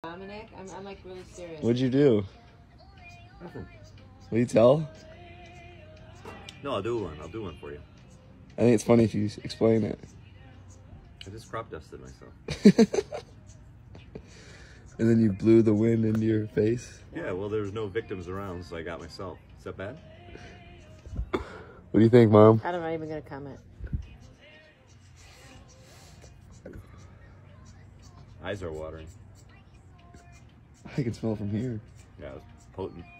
Dominic, I'm like really serious. What'd you do? Nothing. Will you tell? No, I'll do one. I'll do one for you. I think it's funny if you explain it. I just crop dusted myself. And then you blew the wind into your face? Yeah, well, there was no victims around, so I got myself. Is that bad? What do you think, Mom? I'm not even going to comment. Eyes are watering. I can smell from here. Yeah, it was potent.